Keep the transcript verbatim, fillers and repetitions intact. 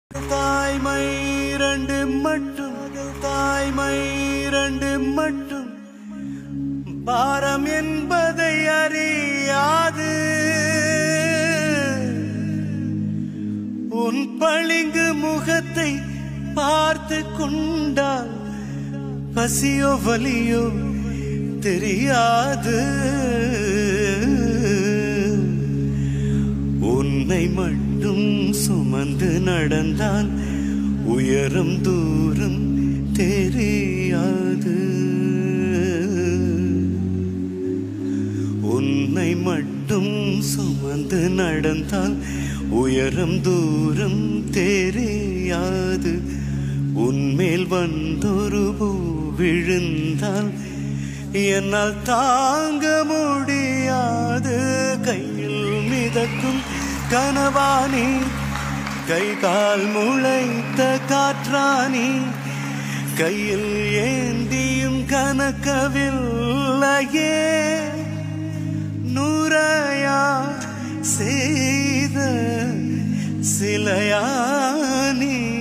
தாய்மை இரண்டு மட்டும் தாய்மை இரண்டு மட்டும் பாரம் என்பதை அறியாது உன் பளிங்கு முகத்தை பார்த்து கொண்டால் பசியோ வலியோ தெரியாது உன்னை மட்டும் சுமந்து நடந்தால் உயரம் தூரம் தெரியாது உன்னை மட்டும் சுமந்து நடந்தால் உயரம் தூரம் தெரியாது உன்மேல் வந்தொரு பூ விழுந்தால் என்னால் தாங்க முடியாது கையில் மிதக்கும் கனவானி கை கால் முளைத்த காற்றானி கையில் ஏந்தியும் கனக்கவில்லையே நூறையா செய்த சிலையானி